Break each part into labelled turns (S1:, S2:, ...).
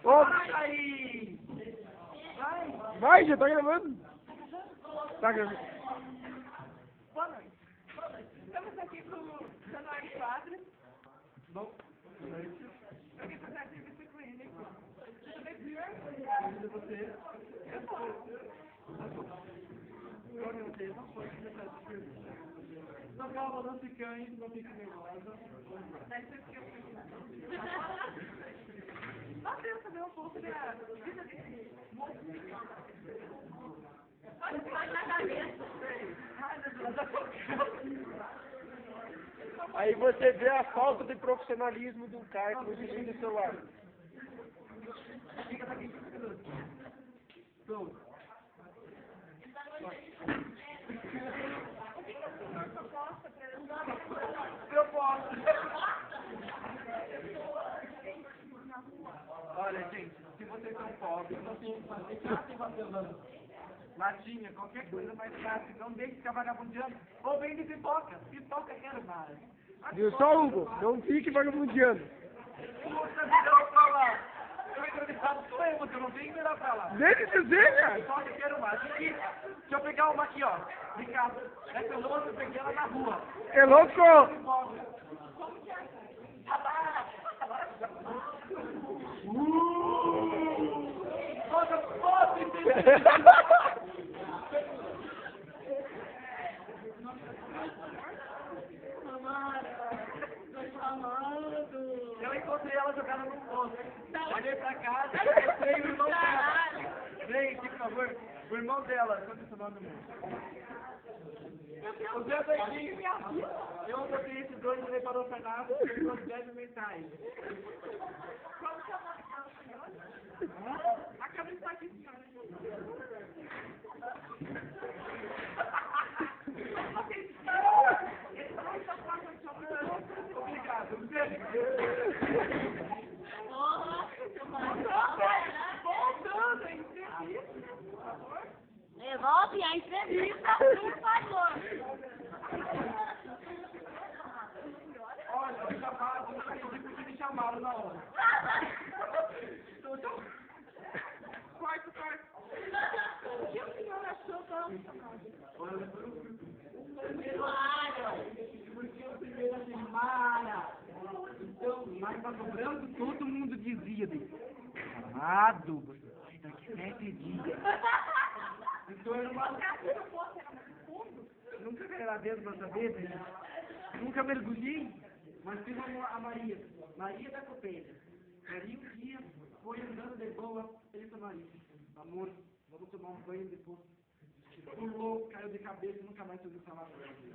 S1: Ô,
S2: Vai aí!
S1: vai, já tá gravando. Tá gravando.
S3: Boa noite. Estamos aqui com o Januário Quadra.
S2: Bom, boa noite.
S3: Eu vim fazer a entrevista com ele. Tudo bem, senhor?
S2: Ajuda você.
S3: Eu posso.
S2: Qual que é você? Não pode começar essa pergunta. Não, calma, não fique ainda, não fique nervosa.
S3: Daí você fica Nós queremos saber um pouco da vida desse moço. Olha, vai na cabeça. Ai, meu Deus.
S1: Aí você vê a falta de profissionalismo do cara que você tem no celular.
S2: Fica daqui 5 minutos. Pronto. Proposta. Olha, gente, se vocês são pobres, não tem o que fazer, catem papelão. Latinha, qualquer coisa mais fácil. Não deixe de ficar vagabundeando. Ou vende pipoca. Pipoca quero mais.
S1: Viu só, Hugo? Não fique vagabundeando.
S2: Puta vida, eu vou falar. Eu entrevistado sou eu, você não tem que virar pra lá.
S1: Deixa de dizer, cara.
S2: Pipoca quero mais. Aqui, deixa eu pegar uma aqui, ó. De casa. Essa é louca, eu peguei ela na rua.
S1: É louco?
S2: Nossa, pobre! Eu encontrei ela jogada no posto. Olhei pra casa, encontrei o irmão dela. Vem aqui, por favor. O irmão dela. Qual é o seu nome, amor? O Zé Doidinho. Eu botei esses dois e ele parou pra nada e eu deve mentais.
S3: Como chama a senhora? A câmera está aqui, senhora.
S2: Obrigado.
S3: Voltando a entrevista, por favor.
S4: Volte a entrevista, por favor.
S2: Olha, eu chamado, não entendi porque me chamaram na hora.
S3: Corta. O que o senhor achou da
S2: Olha, porque o primeiro é Mara. Então, lá em Pato Branco, todo mundo dizia amado, sai daqui 7 dias. Então era uma... Nunca caí lá dentro pra saber, né? Nunca mergulhei, mas fiz a Maria. Maria da Copeira. Maria um dia foi andando de boa, pensa Maria. Amor, vamos tomar um banho depois. Pulou, caiu de cabeça e nunca mais ouviu falar.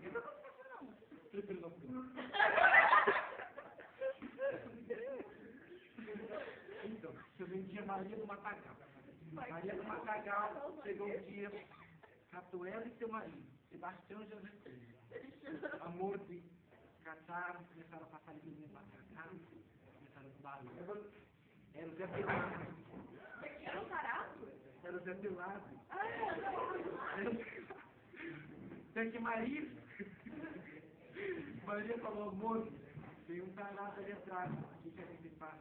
S2: Então, eu vendia Maria do Matagal. Maria do Matagal chegou um dia, catou ela e seu marido, Sebastião José. Amor de caçaram, começaram a passar livrinha pra cá, começaram a barulho. Era o Zé Pelado.
S3: Era um caraco?
S2: Era o Zé Pelado. Tem que Maria falou, amor, tem um tarado ali atrás, o que a gente faz?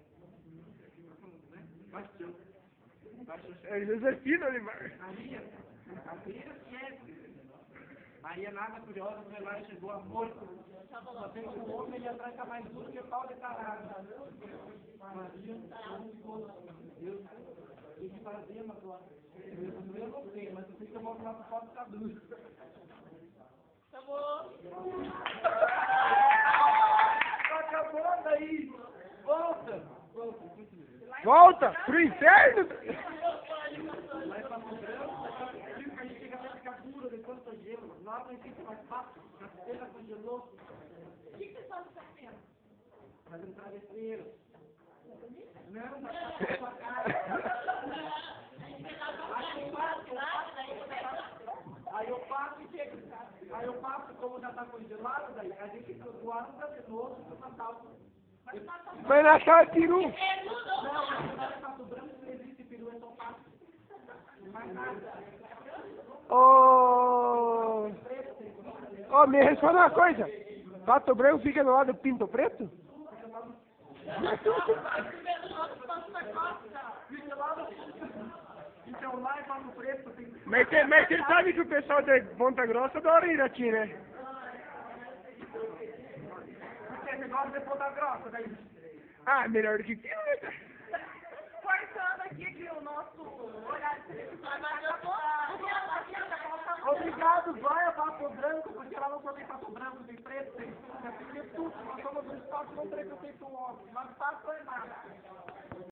S2: Bastião.
S1: É Josefina, Limar.
S2: Maria esquece. Maria nada curiosa, foi lá e chegou a morto. Só tem um homem ali atrás, tá mais duro que pau de tarado. Maria, Deus, o que fazemos agora? Eu não sei, mas eu sei que eu vou falar pro pau ficar duro.
S3: Acabou.
S2: Tá acabando aí! Volta!
S1: Volta pro inferno!
S2: Lá em Pato Branco, a gente chega a ficar duro de tanto gelo. Lá não existe mais papo, a cena congelou.
S3: O que você faz com a cena?
S2: Faz um travesseiro. Não, mas tá com a sua cara. Aí eu passo, como já tá congelado, daí a gente guarda de novo pro Natal.
S1: Vai na casa de peru.
S2: Não, mas lá em Pato Branco não existe peru, é só passo. Não mais nada.
S1: Ô, me responde uma coisa. Pato Branco fica do lado do Pinto Preto?
S4: Fica do lado do Passo da Costa.
S2: eu lá e Pato Preto, tem...
S1: Mas você sabe que o pessoal de Ponta Grossa adora ir aqui, né?
S2: Porque você gosta de Ponta Grossa, daí.
S1: Ah, melhor do que Piauí.
S3: Cortando aqui que o nosso horário de televisão acabou.
S2: Obrigado, Zóia, Pato Branco, porque lá não só tem Pato Branco, tem preto, tem tudo, nós somos um estado que não preconceituoso. Nós Pato é